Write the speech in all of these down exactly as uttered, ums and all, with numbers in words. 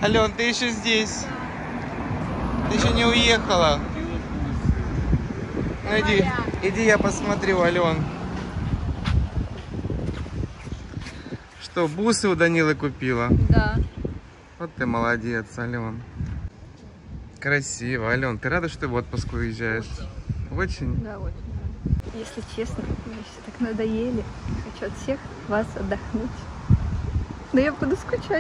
Ален, ты еще здесь? Ты еще не уехала? Ну иди, иди я посмотрю, Ален. Что, бусы у Данилы купила? Да. Вот ты молодец, Ален. Красиво, Ален. Ты рада, что ты в отпуск уезжаешь? Очень? Очень? Да, очень. Если честно, мне все так надоели. Хочу от всех вас отдохнуть. Но я буду скучать.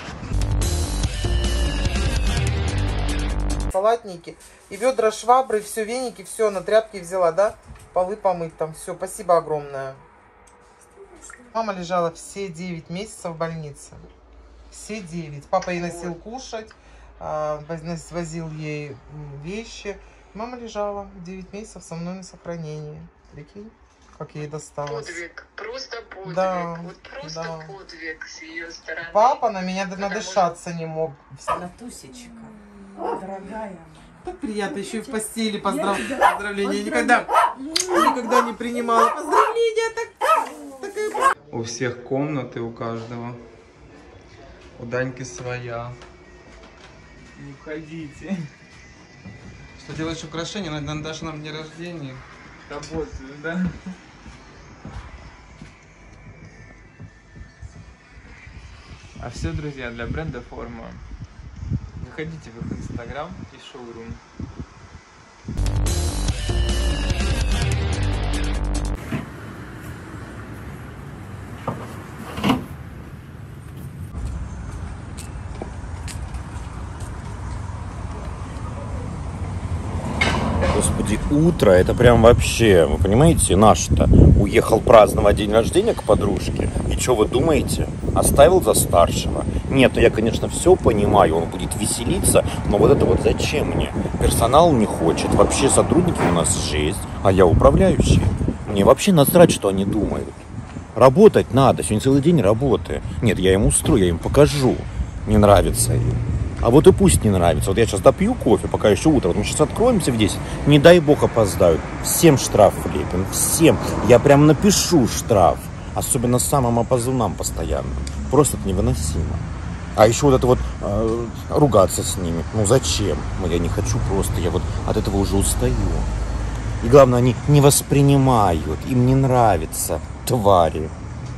Салатники. И ведра, швабры, все, веники, все, на тряпки взяла, да? Полы помыть там, все. Спасибо огромное. Мама лежала все девять месяцев в больнице. Все девять. Папа ей носил кушать, возил ей вещи. Мама лежала девять месяцев со мной на сохранении. Прикинь, как ей досталось. Подвиг, просто подвиг. Да, вот просто да. подвиг с ее стороны. Папа на меня Потому надышаться не мог. Натусечка, дорогая. Так приятно, еще и в постели поздрав... поздравления. Никогда, никогда не принимала поздравления. Так, такая... У всех комнаты, у каждого. У Даньки своя. Не уходите. Что делаешь украшения? Надо дашь нам день рождения. Работаю, да? А все, друзья, для бренда форма. Заходите в их инстаграм и шоурум. Господи, утро, это прям вообще, вы понимаете, наш-то уехал праздновать день рождения к подружке. И что вы думаете? Оставил за старшего? Нет, я, конечно, все понимаю, он будет веселиться, но вот это вот зачем мне? Персонал не хочет, вообще сотрудники у нас жесть, а я управляющий. Мне вообще насрать, что они думают. Работать надо, сегодня целый день работы. Нет, я им устрою, я им покажу. Не нравится им. А вот и пусть не нравится. Вот я сейчас допью кофе, пока еще утро. Вот мы сейчас откроемся в десять. Не дай бог опоздают. Всем штраф влепим. Всем. Я прям напишу штраф. Особенно самым опоздунам постоянно. Просто это невыносимо. А еще вот это вот э, ругаться с ними. Ну зачем? Ну, я не хочу просто. Я вот от этого уже устаю. И главное, они не воспринимают. Им не нравится. Твари.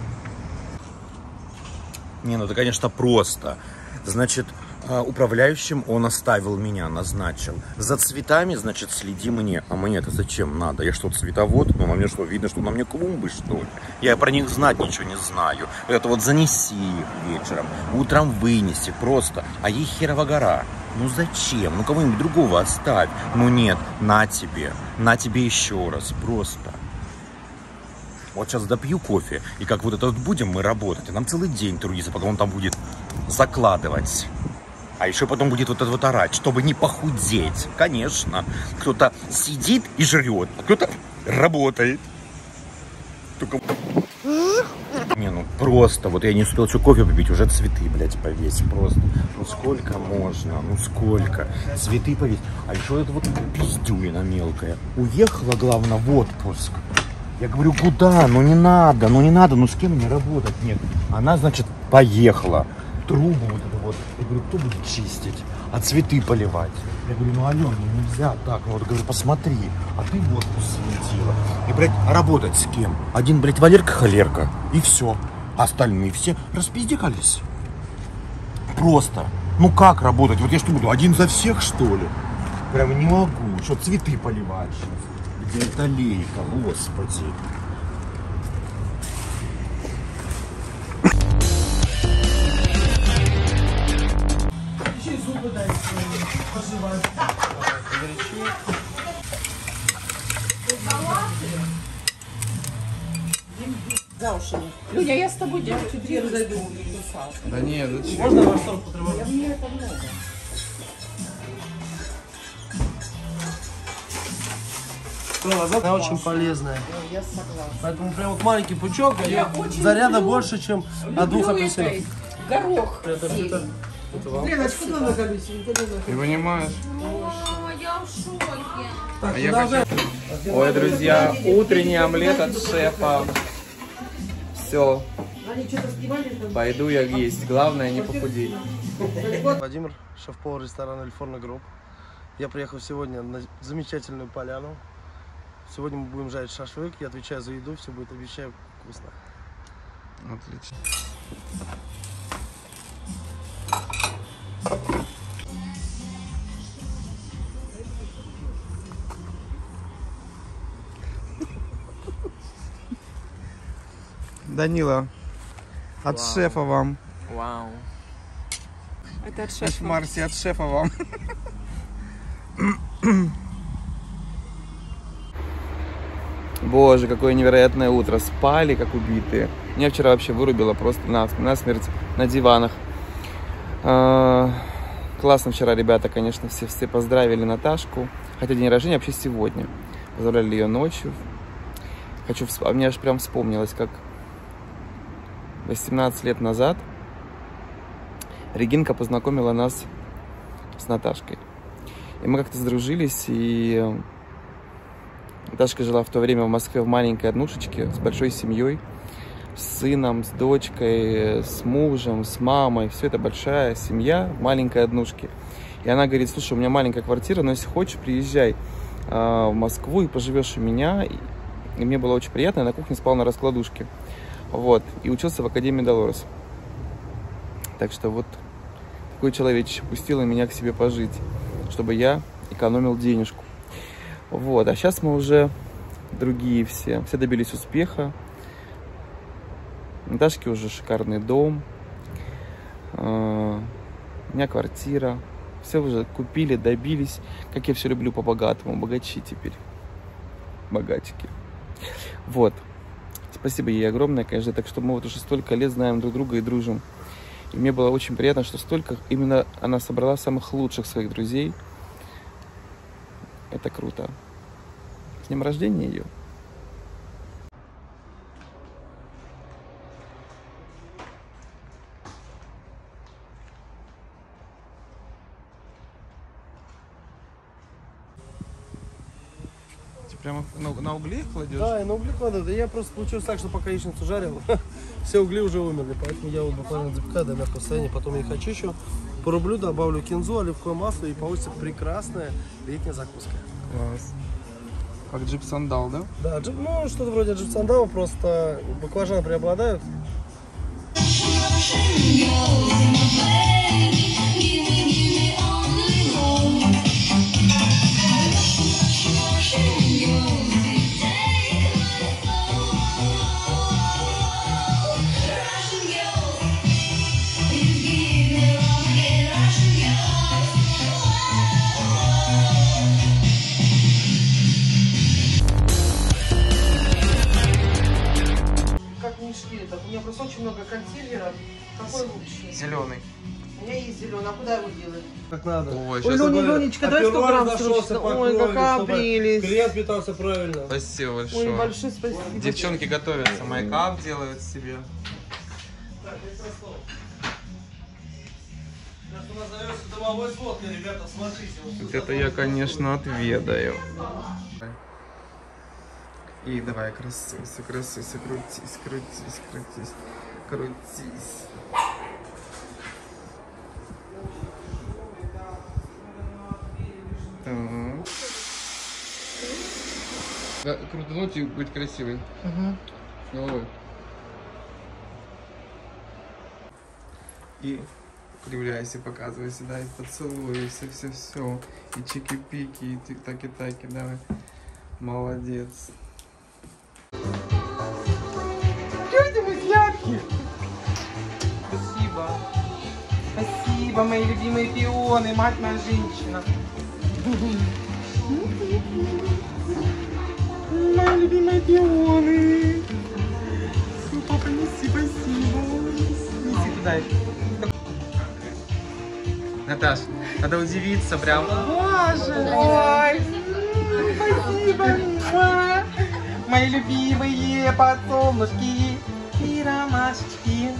Не, ну это, конечно, просто. Значит, управляющим он оставил меня, назначил. За цветами, значит, следи мне. А мне-то зачем надо? Я что, цветовод? Ну, на мне что, видно, что на мне клумбы, что ли? Я про них знать ничего не знаю. Это вот занеси их вечером, утром вынеси, просто. А ей херова гора. Ну зачем? Ну кого-нибудь другого оставь. Ну нет, на тебе. На тебе еще раз, просто. Вот сейчас допью кофе, и как вот это вот будем мы работать. И нам целый день трудиться, пока он там будет закладывать. А еще потом будет вот это вот орать, чтобы не похудеть. Конечно. Кто-то сидит и жрет, а кто-то работает. Только... Не, ну просто, вот я не успел еще кофе попить, уже цветы, блядь, повесь. Просто, ну сколько можно, ну сколько. Цветы повесь. А еще это вот пиздюлина мелкая. Уехала, главное, в отпуск. Я говорю, куда? Ну не надо, ну не надо, ну с кем мне работать? Нет. Она, значит, поехала. Трубу вот эту вот. Я говорю, кто будет чистить? А цветы поливать? Я говорю, ну Ален, ну нельзя так. Ну вот, говорю, посмотри. А ты в отпуск слетела. И, блядь, а работать с кем? Один, блядь, Валерка-Холерка. И все. Остальные все распиздекались. Просто. Ну как работать? Вот я что буду, один за всех, что ли? Прям не могу. Что, цветы поливать сейчас? Где эта лейка, господи. Еще и зубы дай пожевать. За уши. Люня, я с тобой девочки две разойду. Да нет, зачем? Можно ваш торт потребовать? Мне это много. Она очень полезная. Я согласна. Поэтому прям вот маленький пучок, я заряда больше, чем от двух апельсинов. Горох. Леночка, куда на колесе? Ты понимаешь? О, я в шоке. Так, А я продолжаем. Ой, друзья, утренний омлет от шефа. Все, Пойду я есть. Главное не похудеть. Владимир, шеф-повар ресторана «Эль Форно Групп». Я приехал сегодня на замечательную поляну. Сегодня мы будем жарить шашлык. Я отвечаю за еду, все будет, обещаю, вкусно. Отлично. Данила, от Вау. шефа вам. Вау. Это от Шеф Марси, от шефа вам. Боже, какое невероятное утро. Спали, как убитые. Меня вчера вообще вырубило просто на, на смерть на диванах. А, классно вчера ребята, конечно, все, все поздравили Наташку. Хотя день рождения вообще сегодня. Поздравляли ее ночью. Хочу, а мне аж прям вспомнилось, как восемнадцать лет назад Регинка познакомила нас с Наташкой. И мы как-то сдружились, и Наташка жила в то время в Москве в маленькой однушечке с большой семьей, с сыном, с дочкой, с мужем, с мамой. Все это большая семья в маленькой однушке. И она говорит: слушай, у меня маленькая квартира, но если хочешь, приезжай э, в Москву и поживешь у меня. И мне было очень приятно, я на кухне спал на раскладушке. Вот. И учился в Академии Долорес. Так что вот такой человечище пустила меня к себе пожить, чтобы я экономил денежку. Вот. А сейчас мы уже другие все. Все добились успеха. У Наташки уже шикарный дом. У меня квартира. Все уже купили, добились. Как я все люблю по-богатому. Богачи теперь. Богатики. Вот. Спасибо ей огромное, конечно. Так что мы вот уже столько лет знаем друг друга и дружим. И мне было очень приятно, что столько именно она собрала самых лучших своих друзей. Это круто. С днем рождения ее. Ты прямо на, на угле их кладешь? Да, и на угли кладу. Да я просто получилось так, что пока яичницу жарил, все угли уже умерли. Поэтому я вот буквально запекаю до мягкого состояния. Потом я их очищу, порублю, добавлю кинзу, оливковое масло, и получится прекрасная летняя закуска. Класс. Как джип-сандал, да? Да, джип, ну что-то вроде джип-сандала, просто баклажаны преобладают. Как мешки, так у меня просто очень много консилера. Какой лучше? Зеленый. У меня есть зеленый, а куда его делать? Как надо. Ой, Ой, сейчас Лёня, такое- Ленечка, давай сто грамм срочно. Ой, какая прелесть. Клиент питался правильно. Спасибо большое. Ой, большое спасибо. Девчонки готовятся, майкап делают себе. Домовой сводка, ребята, смотрите. Вот это я, конечно, отведаю. И давай, красуйся, красуйся, крутись, крутись, крутись, крутись. Так. Крутануть и быть красивой. Угу. Ой. И кривляйся, показывайся, да, и поцелуй, все-все-все. И чики-пики, и тик-таки-таки, давай. Молодец. Люди мы яркие. Спасибо. Спасибо, мои любимые пионы, мать моя женщина. Мои любимые пионы. Папа, неси, спасибо. Неси туда. Наташ, надо удивиться прям. Боже мой. Спасибо. Муа. Мои любимые подсолнушки и ромашечки.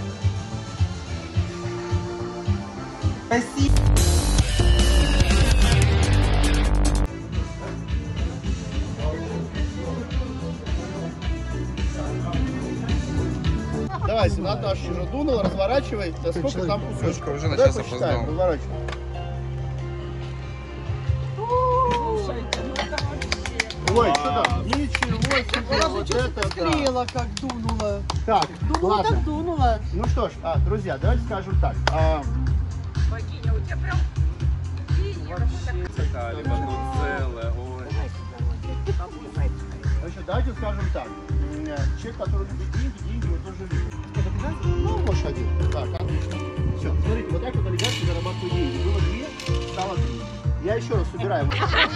Спасибо. Давай, влазит. Наташа уже дунула, разворачивай. Да сколько там кусочков? Уже начал опоздал. Разворачивай. Ой, что там? Ничего себе, вот это да. Как дунула. Так, дунула, ладно. Так дунула. Ну что ж, а, друзья, давайте скажем так. А... Богиня, у тебя прям... Значит, давайте скажем так. Человек, который любит деньги, деньги мы тоже любим. Ну, больше один. Так, отлично. Все, смотрите, вот так вот олигархи зарабатывают деньги. Было две, стало три. Я еще раз собираю.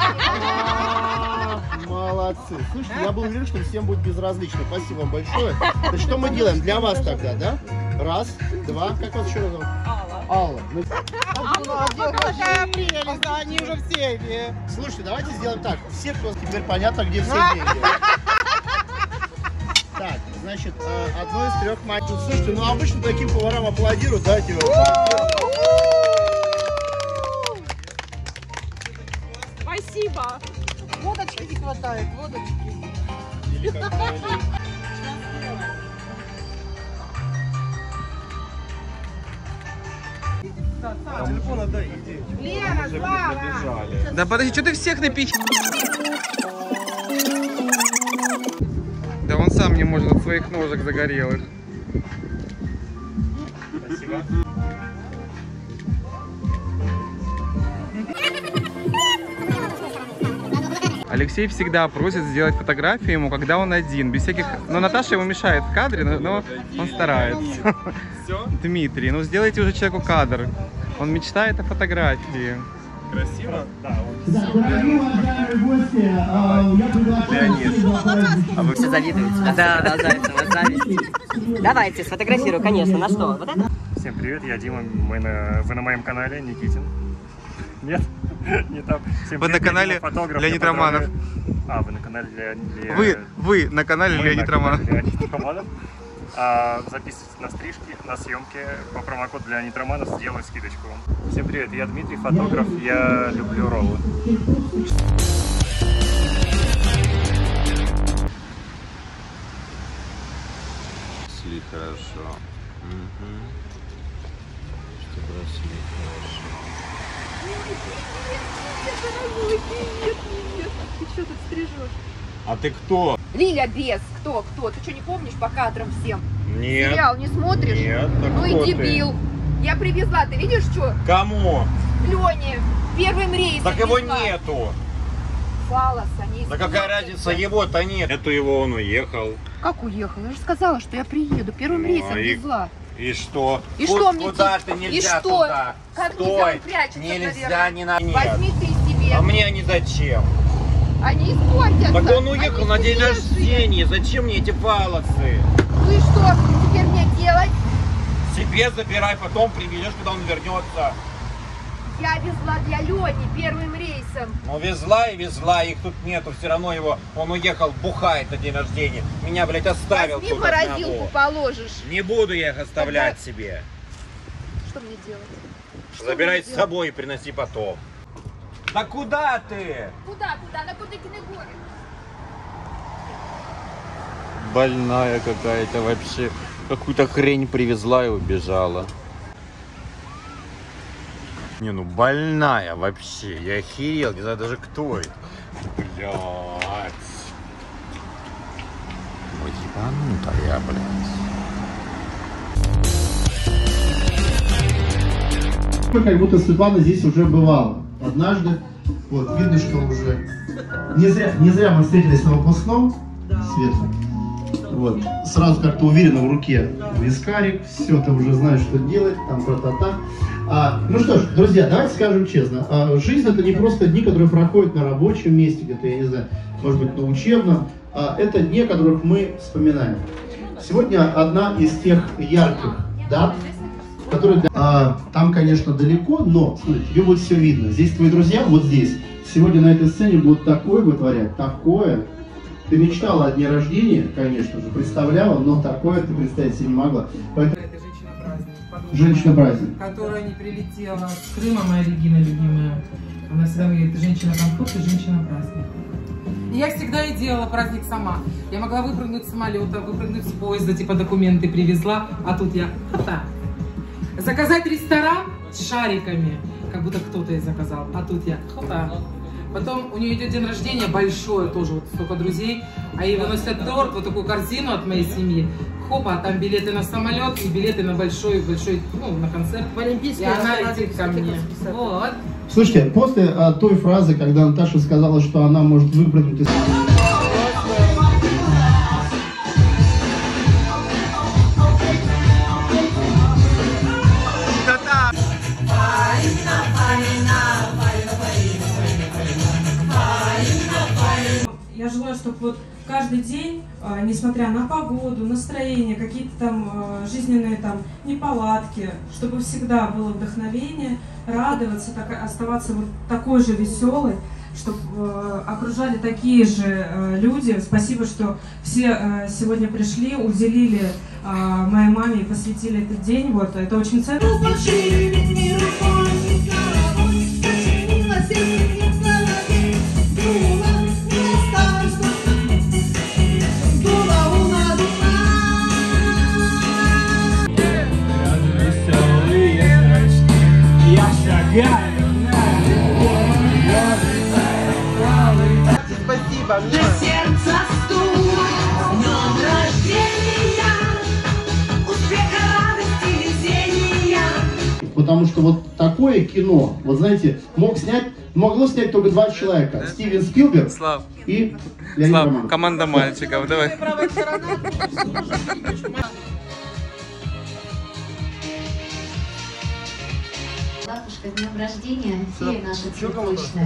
Молодцы. Слушайте, я был уверен, что всем будет безразлично. Спасибо вам большое. Значит, что мы делаем для вас тогда, да? Раз, два. Как вас еще раз зовут? Алла. Алла. Какая прелесть, они уже в теме. Слушайте, давайте сделаем так. Все, кто теперь понятно, где все деньги. Так, значит, одно из трех матчей. Слушайте, ну обычно таким поварам аплодируют, дайте его. Спасибо. Водочки не хватает, водочки. Телефон отдай, иди. Лена, Слава! Да подожди, что ты всех напихиваешь? Да он сам не может от своих ножек загорелых. Спасибо. Алексей всегда просит сделать фотографию ему, когда он один, без всяких... Но Наташа ему мешает в кадре, но, но он старается. Дмитрий, ну сделайте уже человеку кадр. Он мечтает о фотографии. Красиво? Да. Леонид. А вы все завидуете? Да, да, Зайцева, завидуете. Давайте, сфотографирую, конечно. На что? Вот это? Всем привет, я Дима. Мы на... Вы на моем канале, Никитин. Нет? Не там. Всем вы привет, на канале фотограф, Леонид Романов. А, вы на канале Леонид... Вы, вы на канале мы Леонид на Романов. Канале Леонид Романов. А, записывайтесь на стрижки, на съемки по промокоду Леонид Романов, сделаю скидочку вам. Всем привет, я Дмитрий, фотограф, я люблю роллы. Сли хорошо. Угу. Что брасли хорошо. Нет, нет, нет. Ты что тут стрижешь? А ты кто? Лиля Бес, кто, кто? Ты что, не помнишь по кадрам всем? Нет. Сериал не смотришь? Нет, так ну кто и дебил. Ты? Я привезла, ты видишь, что? Кому? Лене, первым рейсом. Так его везла. нету. Фалоса, не Да какая разница, его-то нет. Это его он уехал. Как уехал? Я же сказала, что я приеду. Первым Ну, рейсом и... везла. И что? И Ку- что мне Куда те- ты и нельзя что? туда? Как Стой. нельзя, он прячется, Нельзя, наверное. не надо. Возьми ты себе. А мне они зачем? Они испортятся. Так он уехал Они на день свежие. рождения. Зачем мне эти фалосы? Ну и что теперь мне делать? Себе забирай, потом привезешь, когда он вернется. Я везла для Лени первым рейсом. Ну везла и везла, их тут нету, все равно его, он уехал, бухает на день рождения. Меня, блядь, оставил Возьми тут морозилку, одного. положишь. Не буду я их оставлять Тогда- себе. Что мне делать? Что Забирай мне с собой и приноси потом. Да куда ты? делать? Куда, куда? На Кудыкины горы. Больная какая-то вообще. Какую-то хрень привезла и убежала. Не, ну больная вообще. Я охерел, не знаю даже кто это. Блядь. Ну ебанутая, блядь. Как будто Светлана здесь уже бывала однажды. Вот, видно, что уже не зря, не зря мы встретились на выпускном. Света. Вот. Сразу как-то уверенно в руке вискарик. Все, ты уже знаешь, что делать. Там тра-та-та. А, ну что ж, друзья, давайте скажем честно. А, жизнь это не просто дни, которые проходят на рабочем месте, где-то, я не знаю, может быть, на учебном. А, это дни, которых мы вспоминаем. Сегодня одна из тех ярких дат, которые... А, там, конечно, далеко, но, смотри, тебе будет все видно. Здесь твои друзья, вот здесь. Сегодня на этой сцене будут такое вытворять, такое. Ты мечтала о дне рождения, конечно же, представляла, но такое ты представить себе не могла. Поэтому... Это женщина-праздник. Женщина-праздник. Которая не прилетела с Крыма, моя Регина любимая. Она всегда говорит, женщина-конфликт и женщина-праздник. И я всегда и делала праздник сама. Я могла выпрыгнуть с самолета, выпрыгнуть с поезда, типа документы привезла, а тут я та. Заказать ресторан с шариками, как будто кто-то и заказал, а тут я та. Потом у нее идет день рождения большой, тоже вот столько друзей, а ей выносят торт, вот такую корзину от моей семьи. Хопа, там билеты на самолет и билеты на большой, большой, ну, на концерт. В Олимпийский. И она летит ко мне. Вот. Слушайте, после а, той фразы, когда Наташа сказала, что она может выпрыгнуть из... Я желаю, чтобы вот каждый день, несмотря на погоду, настроение, какие-то там жизненные там неполадки, чтобы всегда было вдохновение, радоваться, так, оставаться вот такой же веселой, чтобы окружали такие же люди. Спасибо, что все сегодня пришли, уделили моей маме и посвятили этот день. Вот, это очень ценно. Спасибо, на сердце стук, днем рождения, успеха, радости, везения. Потому что вот такое кино, вот знаете, мог снять, могло снять только два человека. Да? Стивен Спилберг Слав. И Леонид Слав, Романов. Команда мальчиков, давай. Бабушка, с днем рождения, фея наша цветочная,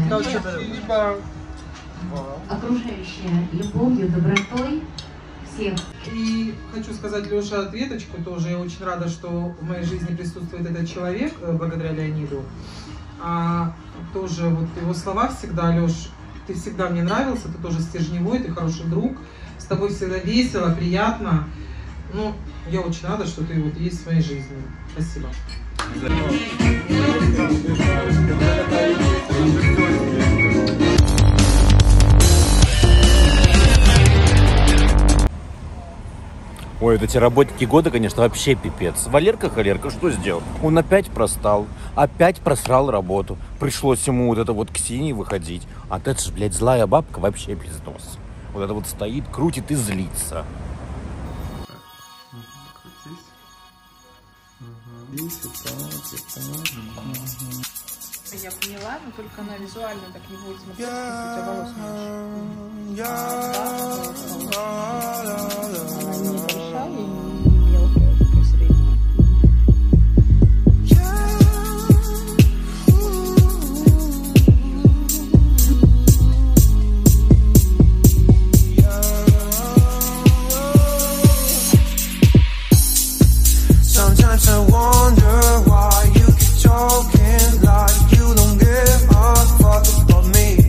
окружающая любовью, добротой всех. И хочу сказать, Леша, ответочку тоже. Я очень рада, что в моей жизни присутствует этот человек, благодаря Леониду. А тоже вот его слова всегда, Леш, ты всегда мне нравился, ты тоже стержневой, ты хороший друг, с тобой всегда весело, приятно. Ну, я очень рада, что ты вот есть в моей жизни. Спасибо. Ой, вот эти работники года, конечно, вообще пипец. Валерка Халерка что сделал? Он опять простал, опять просрал работу. Пришлось ему вот это вот к Сине выходить. А это же, блядь, злая бабка вообще пиздос. Вот это вот стоит, крутит и злится. Я поняла, но только она визуально так не будет смотреть, как у волос она не большая, не мелкая, такая средняя. Sometimes I wonder why you keep talking like you don't give a fuck about me.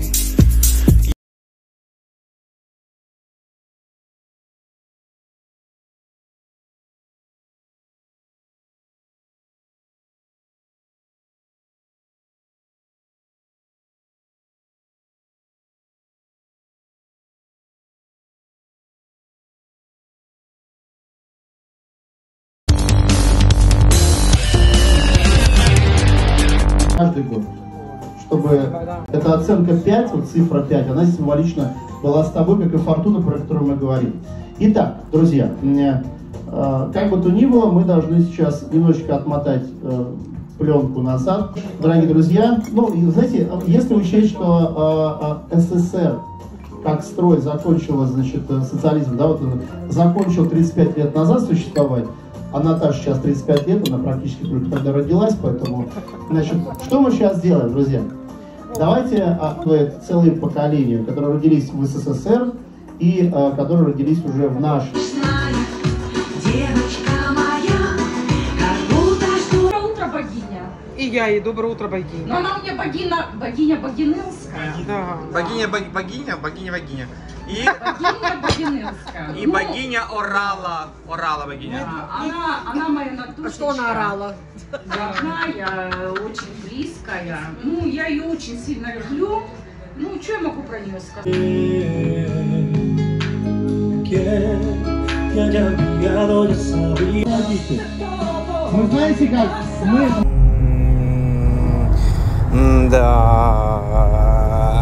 Каждый год, чтобы эта оценка пять, вот цифра пять, она символично была с тобой, как и фортуна, про которую мы говорим. Итак, друзья, как бы то ни было, мы должны сейчас немножечко отмотать пленку назад. Дорогие друзья, ну, знаете, если учесть, что СССР как строй закончила, значит, социализм, да, вот он закончил тридцать пять лет назад существовать, а Наташа сейчас тридцать пять лет, она практически только тогда родилась, поэтому, значит, что мы сейчас делаем, друзья? Давайте а, целые поколения, которые родились в СССР и а, которые родились уже в наш. Доброе утро, богиня. И я, и доброе утро, богиня. Но она у меня богиня, богиня Богинылская. Да. Богиня, бог, богиня, богиня, богиня. И богиня Богинылская. И ну, богиня орала, орала богиня. Да, она, она моя натушечка. А что она орала? Родная, очень близкая. Ну, я ее очень сильно люблю. Ну, что я могу про нее сказать? Вы знаете, как мы... Да.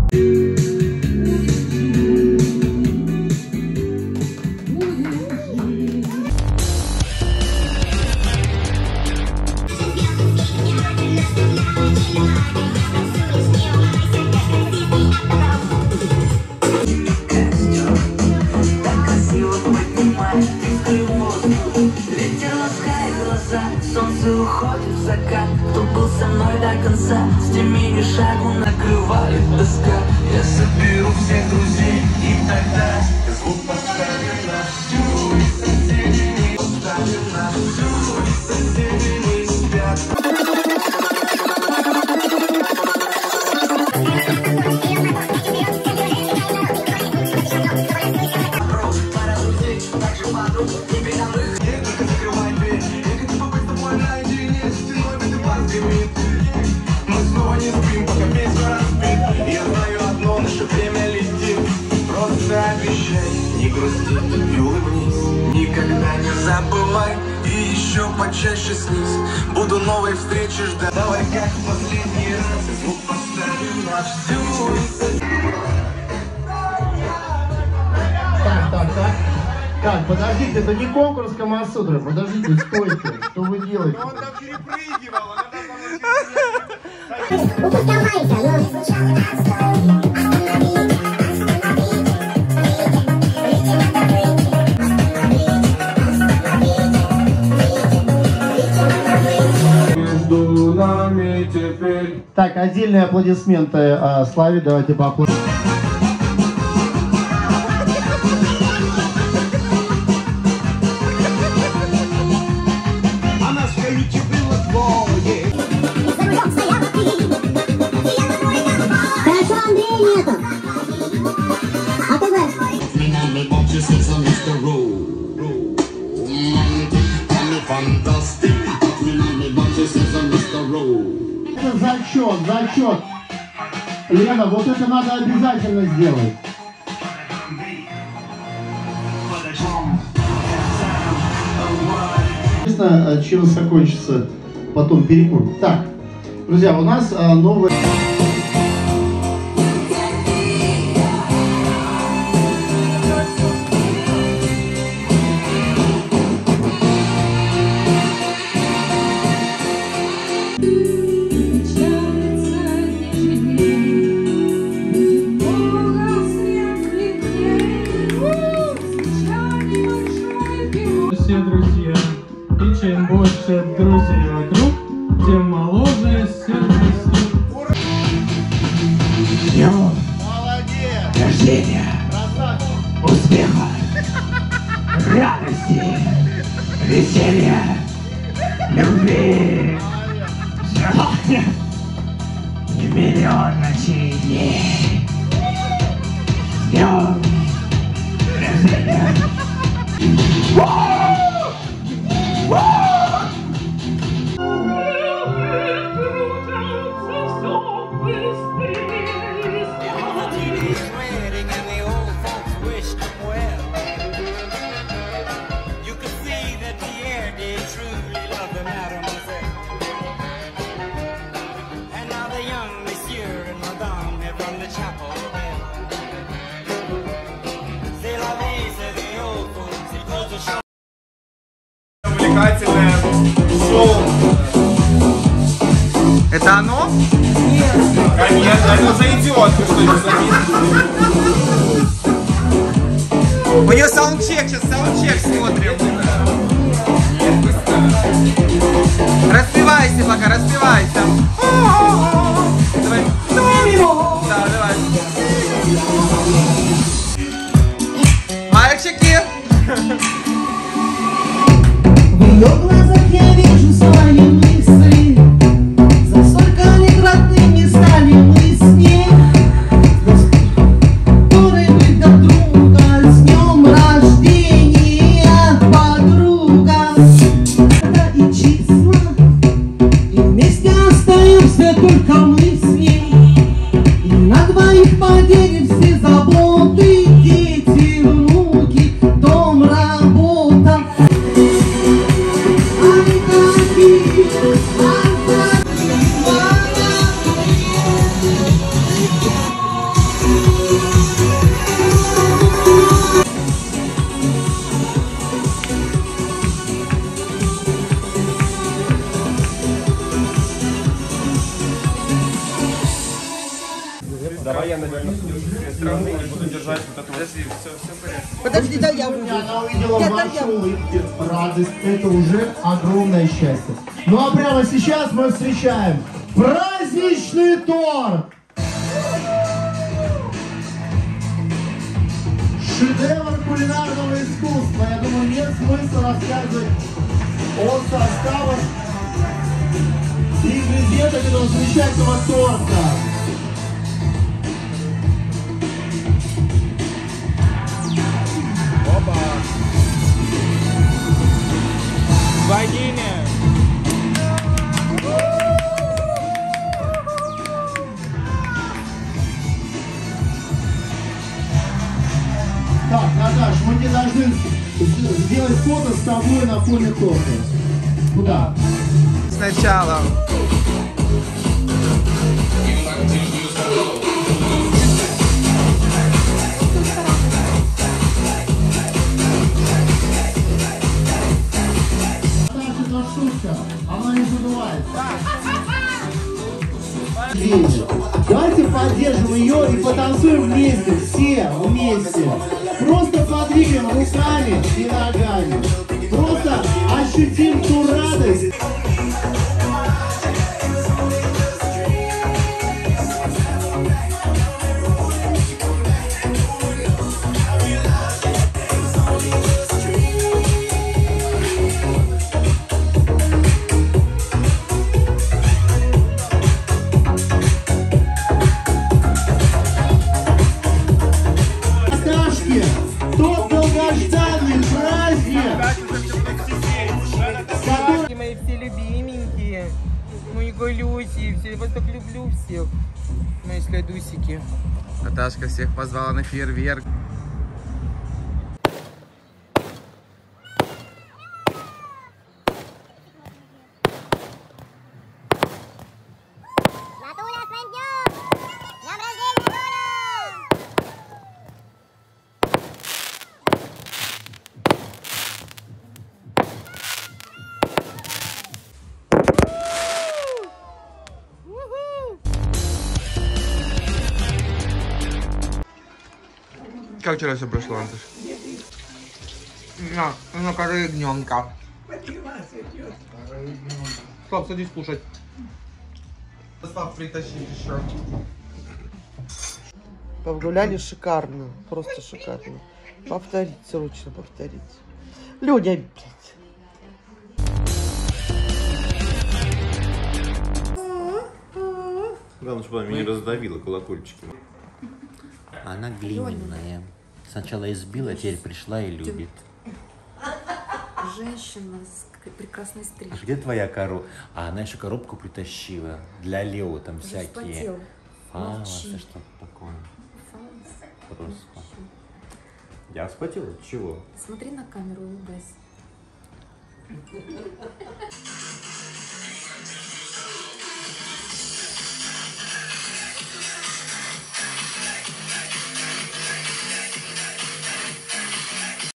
Солнце уходит в закат. Кто был со мной до конца, с теми ни шагу накрывает тоска. Я соберу всех друзей, и тогда звук поставим на всю, и соседи не поставим на всю, и соседи не спят. Мы снова не спим, пока песня разбит. Я знаю одно, наше время летит. Просто обещай, не грусти и улыбнись. Никогда не забывай и еще почаще снись. Буду новой встречи ждать. Давай как в последний раз звук поставим на всю. Так, так, так. Так, подождите, это не конкурс Камасутры. Подождите, стойте. Что вы делаете? Он там перепрыгивал, она там Так, отдельные аплодисменты а, Славе. Давайте поаплодируем. Это зачет, зачет. Лена, вот это надо обязательно сделать. Интересно, чем закончится потом перекур. Так, друзья, у нас а, новая... Все друзья, и чем больше друзей вокруг, тем моложе сердце стук. Днем рождения, успеха, радости, веселья, любви, здоровья и миллион ночей дней. С днем рождения! Увлекательное шоу. Это оно? Нет. Конечно, это зайдет. Ты что, не заметил? У нее саундчек, сейчас саундчек смотрим. Распевайся пока, распевайся. Давай. Да, давай. Мальчики. В ее глазах я вижу свои мысли. За столько лет родными стали мы с ней. Который мы друг друга. С днем рождения, подруга. Это и числа. И вместе остаемся только мы с ней. И на двоих по Травы и буду держать вот это. Подожди, все, все в порядке. Подожди, да я выйду. Она увидела Я- вашу я- улыбку. Радость — это уже огромное счастье. Ну а прямо сейчас мы встречаем праздничный торт. Шедевр кулинарного искусства. Я думаю, нет смысла рассказывать о составах и ингредиентах этого замечательного торта. Опа! Богиня! Так, Наташ, мы не должны сделать фото с тобой на фоне торта. Куда? Сначала. Наташа, это шутка, она не забывается. Давайте поддержим ее и потанцуем вместе, все вместе. Просто подвигаем руками и ногами. Просто ощутим ту радость. Тот долгожданный праздник, Мои все любименькие, мои голюси, все, я вас так люблю всех, мои следусики. Наташка всех позвала на фейерверк. Как вчера все прошло, Антош? На, на коры ягненка. Слав, садись кушать. Слав, притащить еще. Погуляли шикарно, просто шикарно. Повторить, срочно повторить. Люди, блядь. Главное, чтобы она меня не раздавила колокольчиком. Она глиняная. Сначала избила, теперь пришла и любит. Женщина с прекрасной стрижкой. Где твоя коробка? А она еще коробку притащила. Для Лео там Уже всякие. вспотел. Фалосы, что-то такое. Просто. Я вспотела? Чего? Смотри на камеру, улыбайся.